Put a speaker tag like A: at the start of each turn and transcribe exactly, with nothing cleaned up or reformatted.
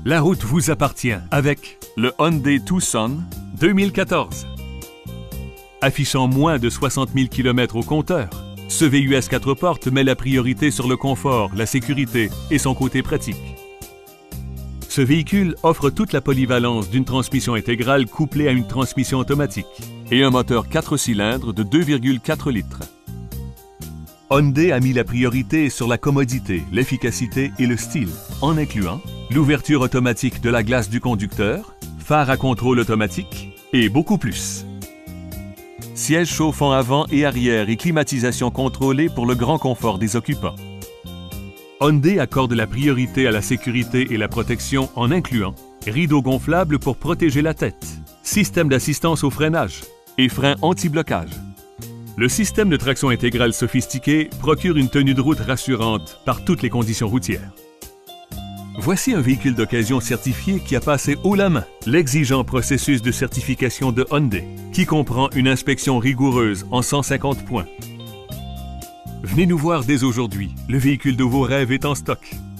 A: La route vous appartient avec le Hyundai Tucson deux mille quatorze. Affichant moins de soixante mille kilomètres au compteur, ce V U S quatre portes met la priorité sur le confort, la sécurité et son côté pratique. Ce véhicule offre toute la polyvalence d'une transmission intégrale couplée à une transmission automatique et un moteur quatre cylindres de deux virgule quatre litres. Hyundai a mis la priorité sur la commodité, l'efficacité et le style, en incluant l'ouverture automatique de la glace du conducteur, phare à contrôle automatique et beaucoup plus. Sièges chauffants avant et arrière et climatisation contrôlée pour le grand confort des occupants. Hyundai accorde la priorité à la sécurité et la protection en incluant rideaux gonflables pour protéger la tête, système d'assistance au freinage et freins anti-blocage. Le système de traction intégrale sophistiqué procure une tenue de route rassurante par toutes les conditions routières. Voici un véhicule d'occasion certifié qui a passé haut la main l'exigeant processus de certification de Hyundai, qui comprend une inspection rigoureuse en cent cinquante points. Venez nous voir dès aujourd'hui, le véhicule de vos rêves est en stock.